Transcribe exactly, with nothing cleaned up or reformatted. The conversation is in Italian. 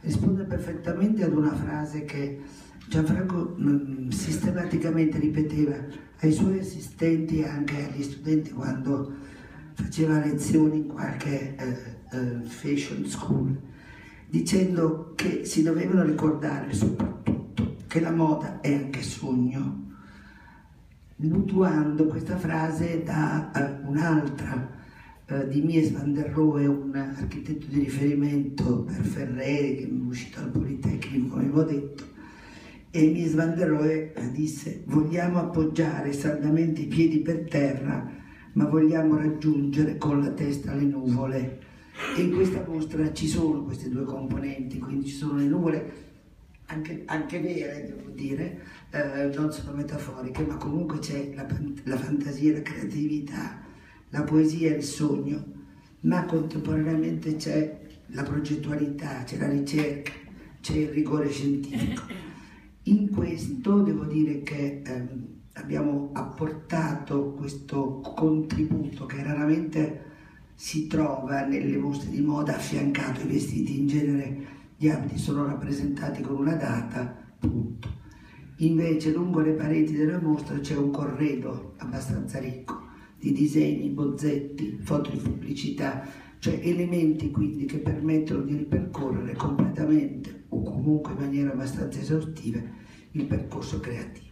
risponde perfettamente ad una frase che Gianfranco mh, sistematicamente ripeteva ai suoi assistenti e anche agli studenti quando faceva lezioni in qualche eh, eh, fashion school, dicendo che si dovevano ricordare soprattutto che la moda è anche sogno, mutuando questa frase da uh, un'altra uh, di Mies van der Rohe, un architetto di riferimento per Ferreri che è uscito al Politecnico, come avevo detto, e Mies van der Rohe disse: vogliamo appoggiare saldamente i piedi per terra, ma vogliamo raggiungere con la testa le nuvole. E in questa mostra ci sono queste due componenti, quindi ci sono le nuvole anche, anche vere, devo dire, eh, non sono metaforiche, ma comunque c'è la, la fantasia, la creatività, la poesia e il sogno, ma contemporaneamente c'è la progettualità, c'è la ricerca, c'è il rigore scientifico. In questo devo dire che ehm, abbiamo apportato questo contributo che raramente si trova nelle mostre di moda, affiancato ai vestiti. In genere gli abiti sono rappresentati con una data, punto. Invece lungo le pareti della mostra c'è un corredo abbastanza ricco di disegni, bozzetti, foto di pubblicità, cioè elementi quindi che permettono di ripercorrere completamente o comunque in maniera abbastanza esaustiva il percorso creativo.